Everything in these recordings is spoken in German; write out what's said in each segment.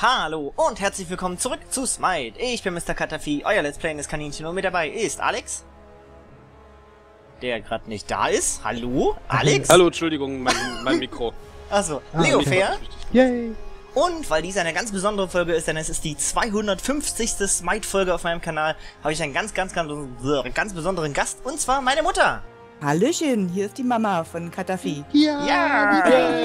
Hallo und herzlich willkommen zurück zu Smite. Ich bin Mr. Katafi, euer Let's Playendes Kaninchen, und mit dabei ist Alex, der gerade nicht da ist. Hallo, Alex? Hallo, Entschuldigung, mein Mikro. Achso, Leofair. Yay! Und weil dies eine ganz besondere Folge ist, denn es ist die 250. Smite-Folge auf meinem Kanal, habe ich einen ganz besonderen Gast, und zwar meine Mutter. Hallöchen, hier ist die Mama von Katafi. Ja!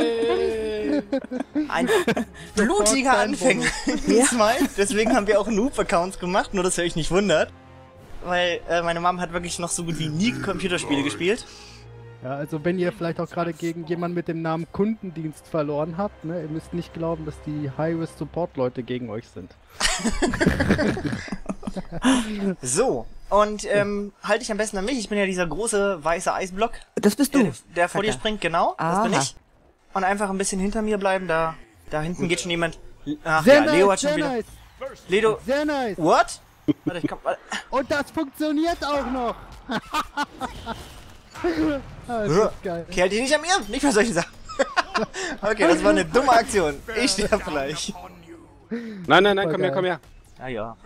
Ein blutiger Anfänger in Smite. Deswegen haben wir auch Noob-Accounts gemacht, nur dass ihr euch nicht wundert. Weil meine Mom hat wirklich noch so gut wie nie Computerspiele gespielt. Ja, also wenn ihr vielleicht auch gerade gegen jemanden mit dem Namen Kundendienst verloren habt, ne, ihr müsst nicht glauben, dass die High-Risk-Support-Leute gegen euch sind. So, und halte ich am besten an mich. Ich bin ja dieser große weiße Eisblock. Das bist du. Der vor dir springt, genau. Das bin ich. Und einfach ein bisschen hinter mir bleiben, da hinten geht schon jemand. Ach Sehr ja, nice, Leo hat schon sehr wieder. nice. Leo. Sehr nice. What? Warte, ich komm. Und das funktioniert auch noch. Das ist geil. Kehrt ihr nicht an mir? Nicht bei solchen Sachen. Okay, das war eine dumme Aktion. Ich sterbe gleich. Nein, komm her. Ja, ja.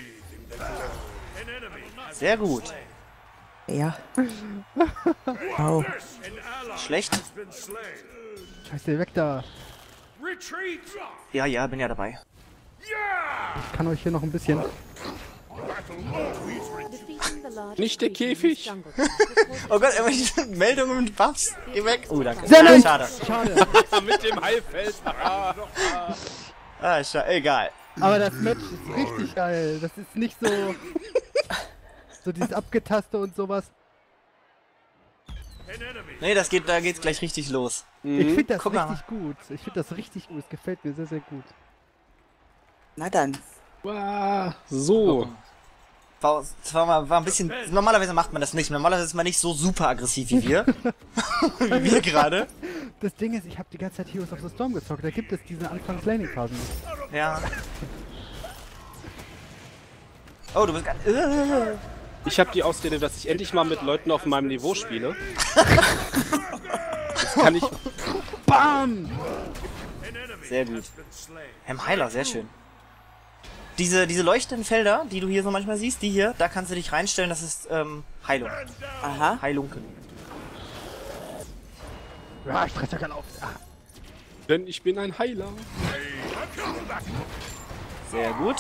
Sehr gut. Ja. Wow. Schlecht? Scheiße, weg da. Ja, bin ja dabei. Ich kann euch hier noch ein bisschen... Nicht der Käfig. Oh Gott, immer diese Meldungen und Buffs. Geh weg. Oh, danke. Sehr nice. Schade. Schade. Mit dem Heilfeld. Egal. Aber das Match ist richtig geil. Das ist nicht so... so dieses Abgetaste und sowas. Nee, da geht's gleich richtig los. Ich finde das Guck mal. richtig gut. Ich finde das richtig gut. Es gefällt mir sehr, sehr gut. Na dann. Wow. So. War ein bisschen. Normalerweise macht man das nicht. Normalerweise ist man nicht so super aggressiv wie wir. Wie wir gerade. Das Ding ist, ich habe die ganze Zeit Heroes of the Storm gezockt. Da gibt es diese Anfangs-Laning-Phasen nicht. Ja. Oh, du bist ganz. Ich habe die Ausrede, dass ich endlich mal mit Leuten auf meinem Niveau spiele. Jetzt kann ich... BAM! Sehr gut. Heiler, sehr schön. Diese leuchtenden Felder, die du hier so manchmal siehst, die hier, da kannst du dich reinstellen, das ist Heilung. Aha. Heilunken. Ja, ich treffe ja keinen auf. Denn ich bin ein Heiler. Sehr gut.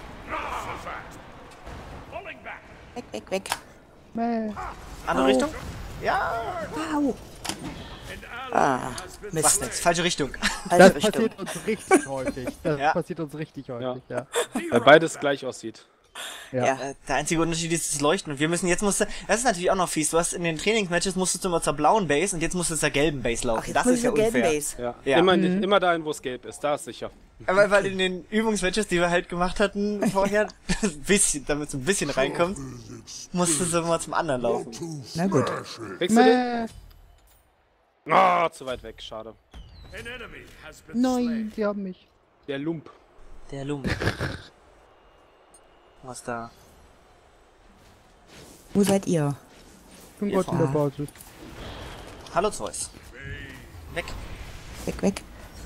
Weg. Mäh. Andere Richtung? Ja. Wow. Ah, Macht Mist. nichts. Falsche Richtung. Das Falsche Richtung. passiert uns richtig häufig. Das Ja. passiert uns richtig häufig, ja. Weil beides gleich aussieht. Ja. Der einzige Unterschied ist das Leuchten. Und das ist natürlich auch noch fies. Du hast in den Trainingsmatches musstest du immer zur blauen Base und jetzt musst du zur gelben Base laufen. Ach, jetzt das muss ist ich ja zur gelben unfair. Base. Ja. Ja. Immer dahin, wo es gelb ist. Da ist sicher. Weil in den Übungsmatches, die wir halt gemacht hatten vorher, damit du ein bisschen reinkommst, musstest du immer zum anderen laufen. Na gut. Kriegst du den? Oh, zu weit weg. Schade. Nein, die haben mich. Der Lump. Der Lump. Was da? Wo seid ihr? Ich bin Gott in der Basis. Hallo Zeus. Weg. Weg.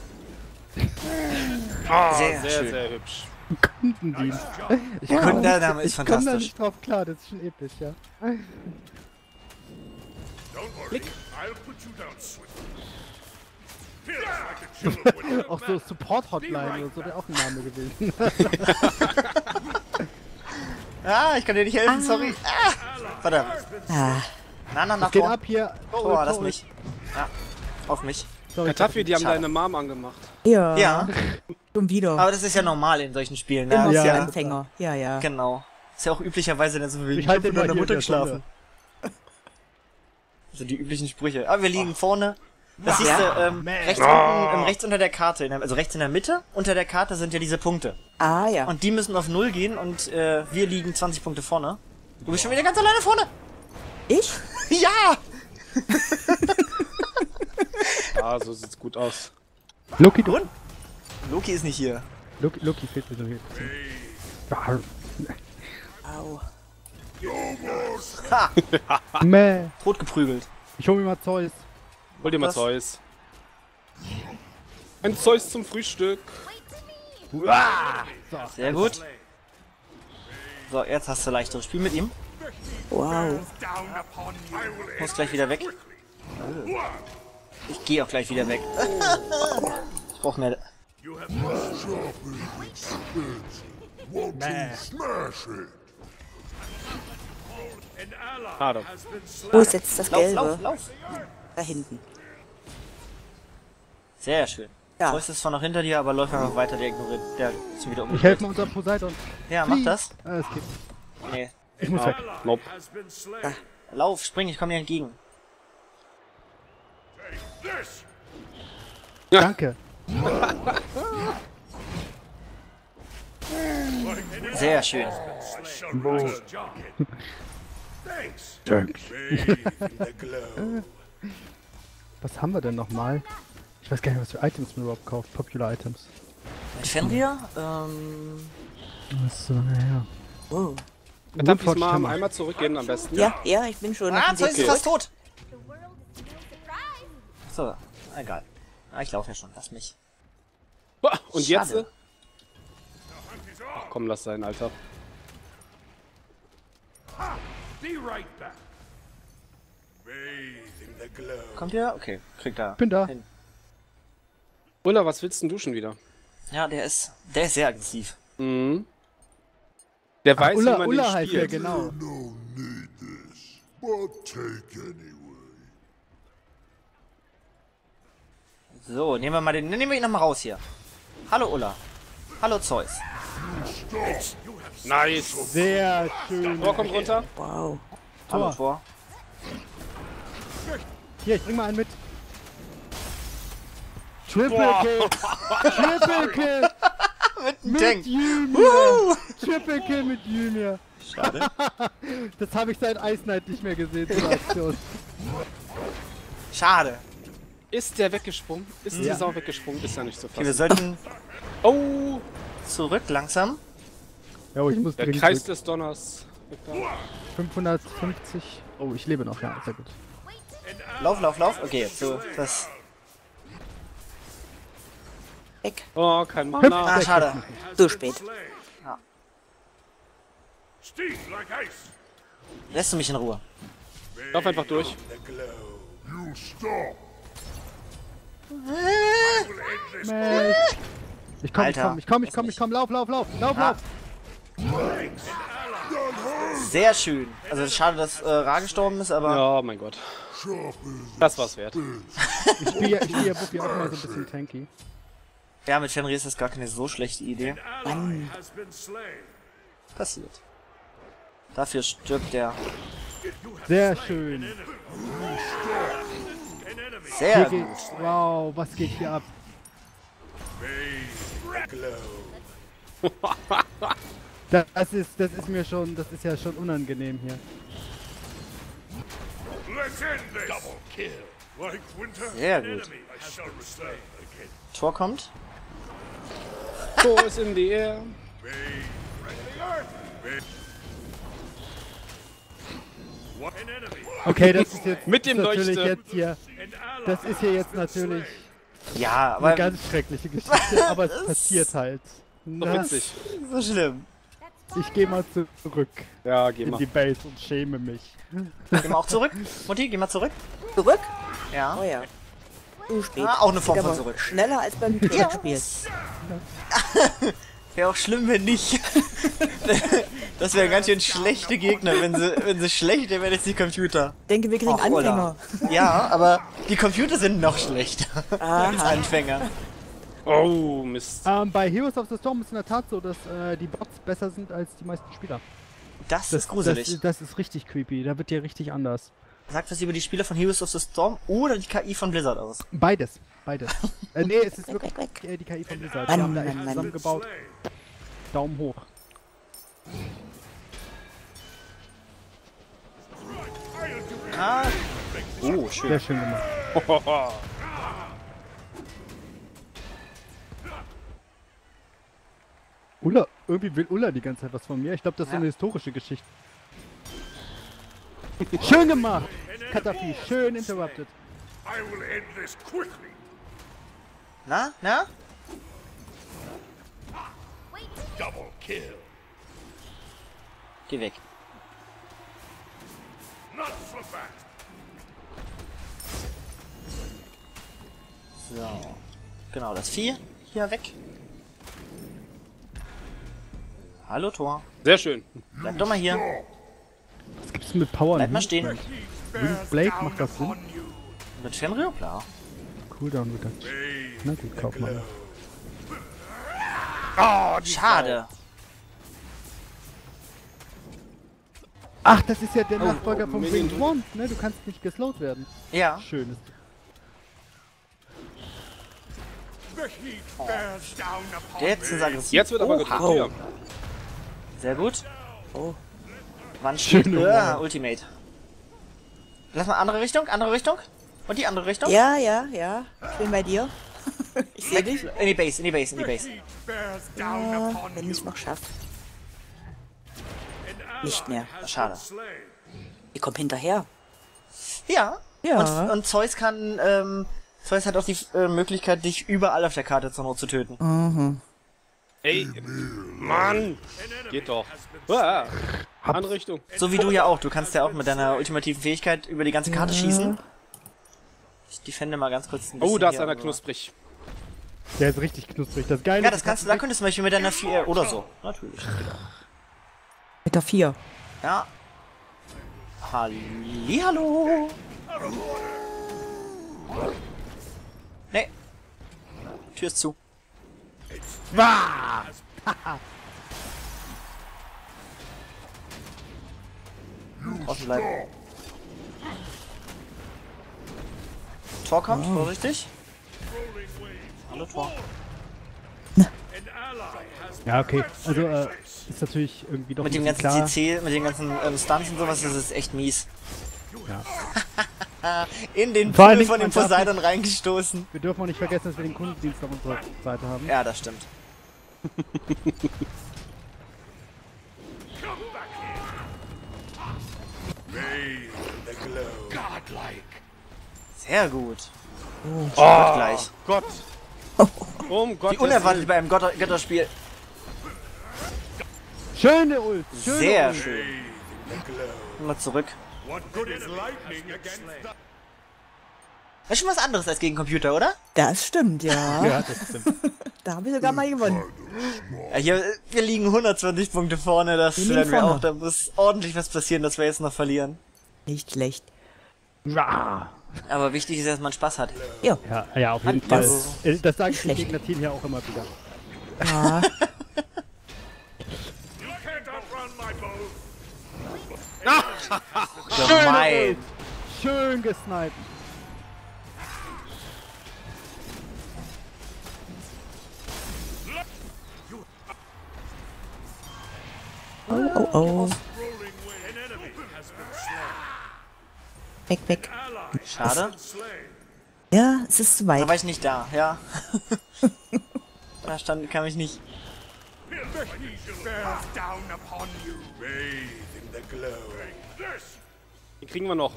Sehr Sehr, schön. sehr hübsch. Kundendienst. Der Kundenname ist Ich komme da fantastisch. nicht drauf klar, das ist schon episch, ja. Auch so Support-Hotline oder so wäre auch ein Name gewesen. Ah, ich kann dir nicht helfen, sorry. Ah, verdammt. Ah, Nach Geht vor. ab hier. Oh, lass mich. Ja, auf mich. Sorry, Katafi, die haben Schade. deine Mom angemacht. ja. Ja, Schon wieder. aber das ist ja normal in solchen Spielen. Ne? Immer Das ist für Ja. Anfänger. Ja. Genau. Ist ja auch üblicherweise dann so wie Ich halte mit mal meiner hier Mutter in der Sonne. geschlafen. So die üblichen Sprüche. Aber wir liegen vorne. Das siehst Ja. du rechts unter der Karte, also rechts in der Mitte, unter der Karte sind ja diese Punkte. Ah, ja. Und die müssen auf 0 gehen und wir liegen 20 Punkte vorne. Du bist schon wieder ganz alleine vorne. Ich? Ja! Ah, so sieht's gut aus. Loki, du. Loki ist nicht hier. Loki fehlt mir so hier. Ja. Au. Ha! Mäh. Totgeprügelt. Ich hol mir mal Zeus. Hol dir mal Was? Zeus. Ein Zeus zum Frühstück. So, Sehr gut. So, jetzt hast du leichteres Spiel mit ihm. Wow. Muss gleich wieder weg. Ich gehe auch gleich wieder weg. Ich brauche mehr... Schade. Wo ist jetzt das Lauf, Gelbe? lauf, lauf. Da hinten. Sehr schön. Ja. Zeus ist zwar noch hinter dir, aber läuft einfach weiter, der ignoriert. Der ist schon wieder ich umgekehrt. helfe mal unserem Poseidon. Ja, mach das. Es geht. Nee. Ich muss weg. Nope. Lauf, spring, ich komme dir entgegen. Danke. Sehr schön. Was haben wir denn nochmal? Ich weiß gar nicht, was für Items man überhaupt kauft. Popular Items. Mit Fenrir? Achso, naja. Oh. Darf ich mal einmal zurückgehen am besten? Ja, ja, ich bin schon. Ah, auf dem Zeus Weg ist fast zurück. tot. So, egal. Ah, ich laufe ja schon, lass mich. Boah, und jetzt? Schade. Ach komm, lass sein, Alter. Kommt ihr? Okay, kriegt er. Bin da. Hin. Ulla, was willst denn du schon wieder? Ja, der ist sehr aggressiv. Mhm. Der weiß, wie Ulla, man Ulla den heißt der, spielt. genau. No need this, but take anyway. So, nehmen wir mal den. Nehmen wir ihn nochmal raus hier. Hallo Ulla. Hallo Zeus. Nice. Sehr schön. Tor kommt runter. Wow. Hallo Tor. Hier, ich bring mal einen mit. Triple Kill. Triple Kill. Mit Tank. Ymir. Triple Kill mit Ymir. Schade. Das habe ich seit Ice Knight nicht mehr gesehen, diese Aktion. Schade. Ist der weggesprungen? Ist die Sau weggesprungen? Ist ja nicht so Okay, wir fast. sollten Oh, zurück langsam. Ja, ich muss der dringend Kreis zurück. des Donners. 550. Oh, ich lebe noch, ja, sehr gut. Lauf, lauf, lauf. Okay, jetzt so das. Weg. Oh, kein Mana. Ah, schade. Zu spät. Lässt du mich in Ruhe? Lauf einfach durch. You stop. Mensch. Ich komm, Alter, ich komm. Lauf. Ah. Sehr schön. Also schade, dass Ra gestorben ist, aber Ja, mein Gott. Das war's wert. Ich spiele ja Buffy auch mal so ein bisschen tanky. ja, mit Fenrir ist das gar keine so schlechte Idee. Passiert. Dafür stirbt der. Sehr schön. Sehr Hier gut. geht, wow, was geht hier ab? Das ist mir schon, das ist ja schon unangenehm hier. Sehr gut. Tor kommt. Tor ist in the air. Okay, das ist jetzt Mit dem natürlich Leuchte. jetzt hier. Das ist hier jetzt natürlich Ja, eine aber ganz schreckliche Geschichte, aber es passiert halt. Doch Na, witzig. so schlimm. ich gehe mal zurück Ja, geh in mal. die Base und schäme mich. Geh mal auch zurück. Mutti, geh mal zurück. Zurück? Ja. Oh ja. Zu spät. Ah, auch eine Form Geht von aber zurück. Schneller als beim Hybridspiel. Wäre auch schlimm, wenn nicht. Das wären ganz schön schlechte Gegner, wenn sie schlechter wären als die Computer. Ich denke, wir kriegen Och, Ulla. Anfänger. Ja, aber die Computer sind noch schlechter als Aha. Anfänger. Oh, Mist. Bei Heroes of the Storm ist in der Tat so, dass die Bots besser sind als die meisten Spieler. Das ist gruselig. Das ist richtig creepy, da wird dir richtig anders. Sagt was über die Spieler von Heroes of the Storm oder die KI von Blizzard aus? Beides. Nee, es ist Weg, wirklich weg, weg. die KI von Blizzard. Mann, Die haben da echt Mann, Mann. zusammengebaut. Daumen hoch. Ah. Oh, schön. Sehr schön gemacht. Ulla, irgendwie will Ulla die ganze Zeit was von mir. Ich glaube, das ist so eine historische Geschichte. Schön gemacht! Katafi, schön interrupted. Na? Geh weg. So. Genau, das Vieh. Hier weg. Hallo, Tor. Sehr schön. Bleib doch mal hier. Was gibt's denn mit Power? Bleib mal stehen. Blade macht das Sinn? Mit Fenrir? Klar. Cooldown wird das. Na gut, kauf mal. Schade. Ach, das ist ja der Nachfolger vom Minion. Winged Wand, ne? Du kannst nicht geslowt werden. Ja. Schön ist. Jetzt ist aggressiv. Jetzt wird aber gedrückt. Ja. Sehr gut. Oh. Wandschild. Schöne Ultimate. Lass mal andere Richtung, andere Richtung. Und die andere Richtung. Ja, ja, ja. Ich bin bei dir. Ich sehe dich. In die Base, in die Base, in die Base. Ja, wenn ich es noch schaffe. Nicht mehr. Schade. Ich komm hinterher. Ja. Ja. Und Zeus kann, Zeus hat auch die Möglichkeit, dich überall auf der Karte zur Not zu töten. Ey, Mann! Geht doch. Ah, andere Richtung. So wie du ja auch. Du kannst ja auch mit deiner ultimativen Fähigkeit über die ganze Karte schießen. Ich defende mal ganz kurz ein bisschen. Oh, da ist hier, einer aber- knusprig. Der ist richtig knusprig. Das Geile Ja, das kannst du, da könntest du zum Beispiel mit deiner 4 oder so. Natürlich. Mit der 4. Ja. Hallihallo. Nee. Tür ist zu. Draußen bleiben. Tor kommt, vorsichtig. Hallo Tor. Ja, okay. Also, ist natürlich irgendwie doch Mit ein dem bisschen ganzen klar. CC, mit den ganzen Stunts und sowas, das ist echt mies. Ja. In den Vor allen Pool Dingen, von dem man darf Poseidon reingestoßen. Wir dürfen auch nicht vergessen, dass wir den Kundendienst auf unserer Seite haben. Ja, das stimmt. Sehr gut. Oh, gleich. Gott. Gott. Wie unerwartet bei einem Götterspiel. Schöne Ult! Schöne Sehr Ult. schön. Mal zurück. Das ist schon was anderes als gegen Computer, oder? Das stimmt, ja. Ja, das stimmt. Da habe ich sogar mal gewonnen. Ja, hier, wir liegen 120 Punkte vorne, das Wir liegen werden wir vorne. auch. Da muss ordentlich was passieren, dass wir jetzt noch verlieren. Nicht schlecht. Ja, Aber wichtig ist, dass man Spaß hat. Ja. ja, auf jeden Fall. Das- Das sage ich dem Schlecht. Gegnerteam ja auch immer wieder. Ja. Gemein. Schön gesniped. Oh, oh, oh. Weg, weg. Schade. Ja, es ist zu Da weit. war ich nicht da, ja. Da stand, kam ich nicht. Den kriegen wir noch.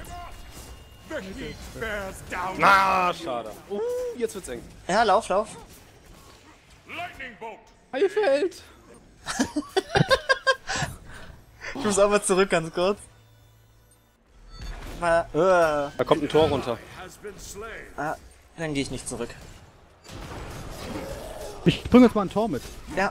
Na, schade. Jetzt wird's eng. Ja, lauf, lauf. Heilfeld. Ich muss auch mal zurück, ganz kurz. Mal, Da kommt ein Tor runter. dann gehe ich nicht zurück. Ich bringe jetzt mal ein Tor mit. Ja.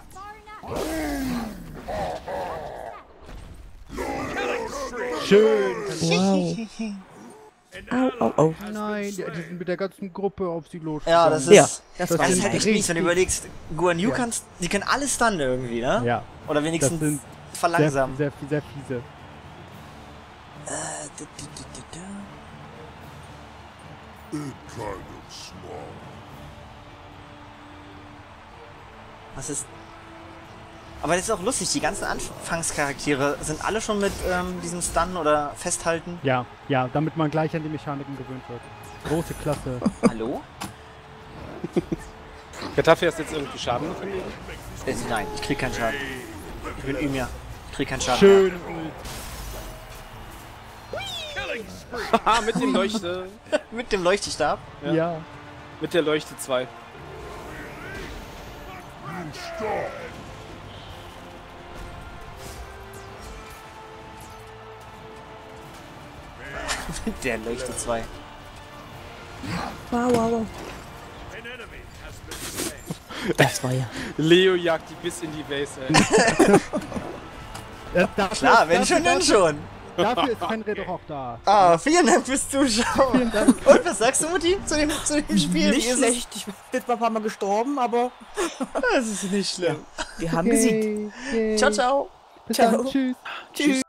Schön. Wow. Au, au, au. Nein, die sind mit der ganzen Gruppe auf sie los. Ja, das ist. Ja, das, das das war ist sind halt echt mies, wenn du überlegst, Guan Yu kannst, die können alles stunnen irgendwie, ne? Ja, Oder das wenigstens sind verlangsamen. sehr fiese. It kind of small. Was ist. Aber das ist auch lustig, die ganzen Anfangscharaktere sind alle schon mit diesem Stun oder Festhalten. Ja, damit man gleich an die Mechaniken gewöhnt wird. Große Klasse. Hallo? Getafe hast jetzt irgendwie Schaden von mir? Nein, ich krieg keinen Schaden. Ich bin Ymir. Ich krieg keinen Schaden. Schön Ult. Haha, mit dem Leuchte. Mit dem Leuchtestab. Ja. Mit der Leuchte 2. Der Leuchte 2. Wow, wow, wow. Das war ja. Leo jagt die bis in die Base, ey. Ja, Klar, wenn schon, dann schon. Dafür ist Henry doch auch da. Ah, vielen Dank fürs Zuschauen. Vielen Dank. Und was sagst du, Mutti, zu dem Spiel? Nicht Wie ist es? schlecht. Ich bin zwar ein paar Mal gestorben, aber Das ist nicht schlimm. wir haben gesiegt. Yay. Ciao, ciao. Bis Ciao. dann. Tschüss. Tschüss.